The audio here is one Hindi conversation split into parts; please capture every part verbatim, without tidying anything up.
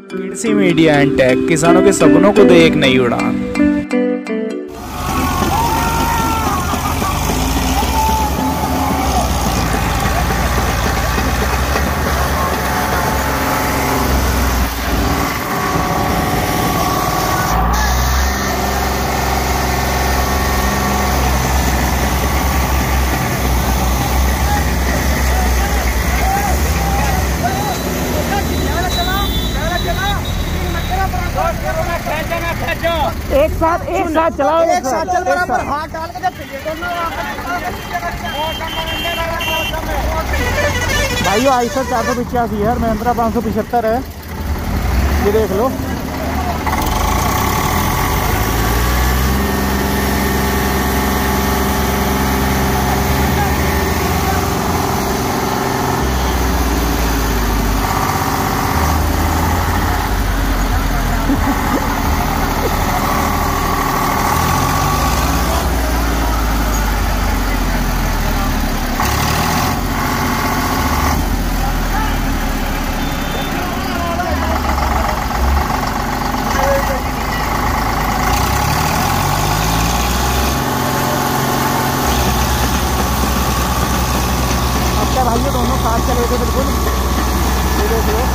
कृषि मीडिया एंड टेक, किसानों के सपनों को दे एक नई उड़ान। एक साथ एक साथ चलाओ, एक साथ चल बराबर हाथ डाल के भाइयों। आइसर चार सौ पिचासी है, महिंद्रा पाँच सौ पिछहत्तर है, ये देख लो। भाइयों दोनों साथ चले थे बिल्कुल, ये देख लो।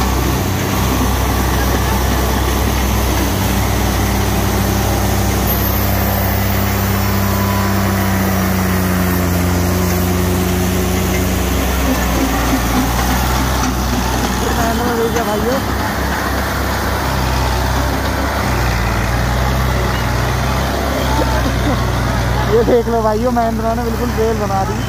मैंने ले लिया भाइयों। ये देख लो भाइयों, महिंद्रा ने बिल्कुल बेल बना दी।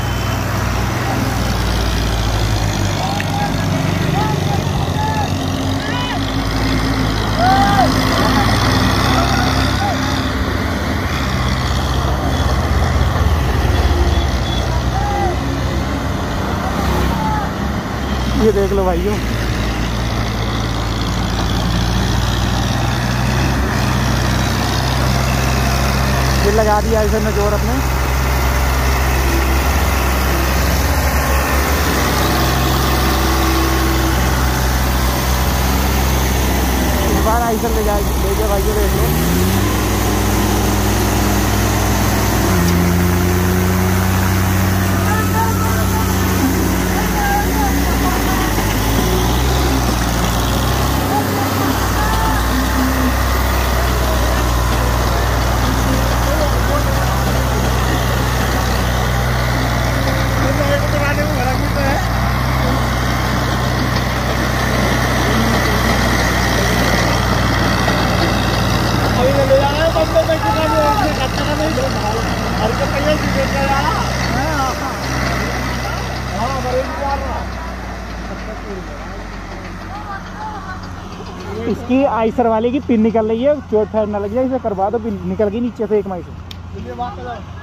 ये देख लो भाइयों, ये लगा दिया इसे ने जोर अपने। इस बार आइसर ले जाए ले जाए भाइयों, देख लो। इसकी आइसर वाले की पिन निकल रही है, चोट फैट ना लग जाए, इसे करवा दो, पिन निकल गई नीचे से एक माई से।